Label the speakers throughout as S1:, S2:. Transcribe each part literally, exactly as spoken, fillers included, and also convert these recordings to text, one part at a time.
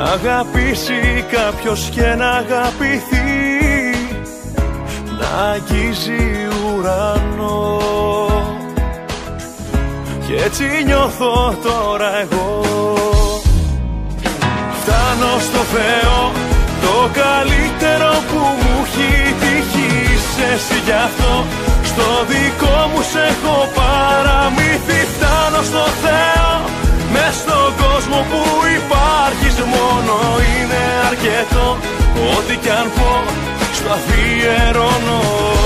S1: αγαπήσει κάποιος και να αγαπηθεί, να αγγίζει ουρανό. Κι έτσι νιώθω τώρα εγώ. Φτάνω στο Θεό, το καλύτερο που μου έχει τύχει είσαι εσύ γι' αυτό. Στο δικό μου σε έχω παραμύθι. Φτάνω στο Θεό, μες στον κόσμο που υπάρχεις μόνο είναι αρκετό. Ό,τι κι αν πω στο αφιερώνω.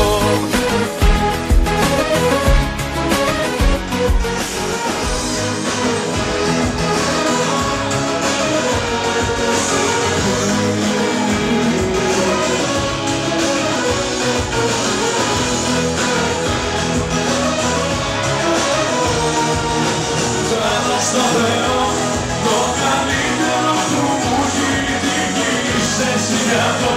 S1: Στο Θεό, το καλύτερο που μου έχει τύχει είσαι εσύ γι' αυτό.